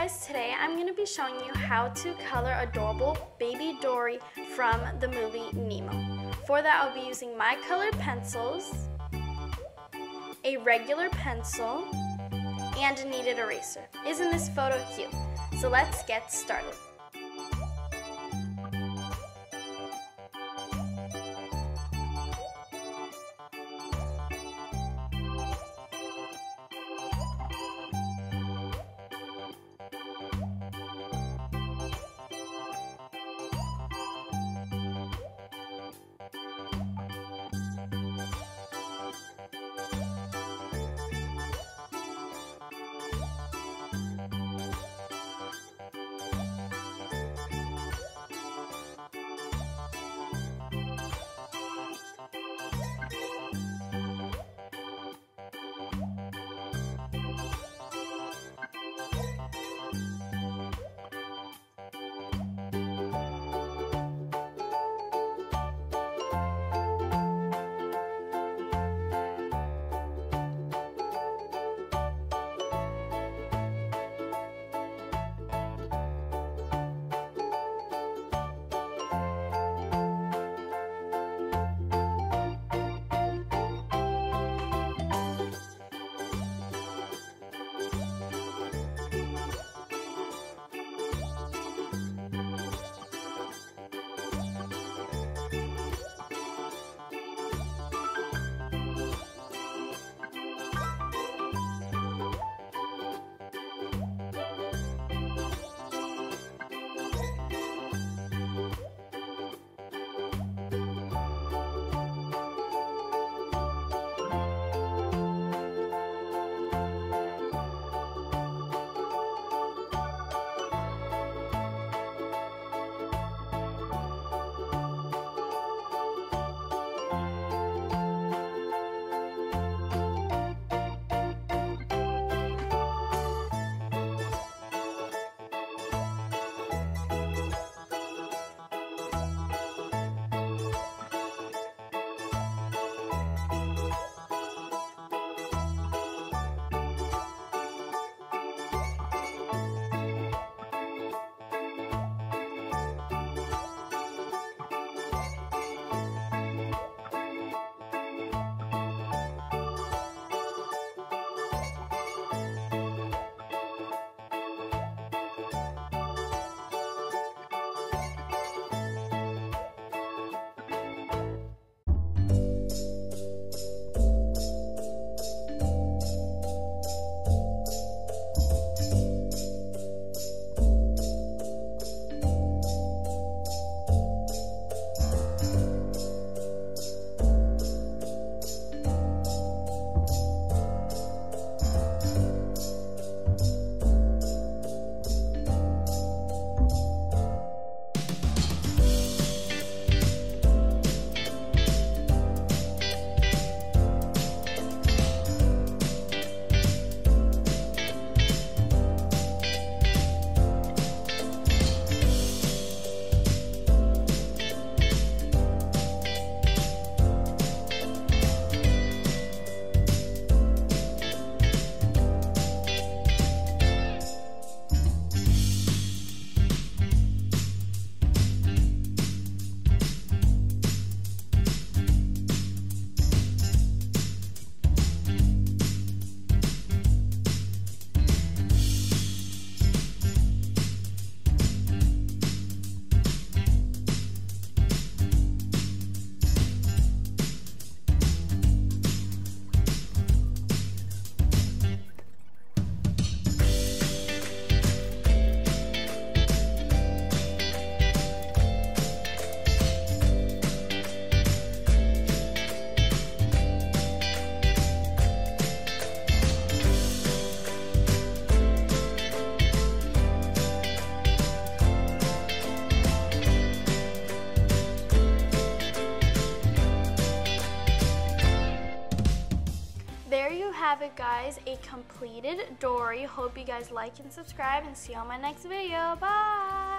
guys, today I'm going to be showing you how to color adorable Baby Dory from the movie Nemo. For that, I'll be using my colored pencils, a regular pencil, and a kneaded eraser. Isn't this photo cute? So let's get started. There you have it, guys, a completed Dory. Hope you guys like and subscribe, and see you on my next video. Bye!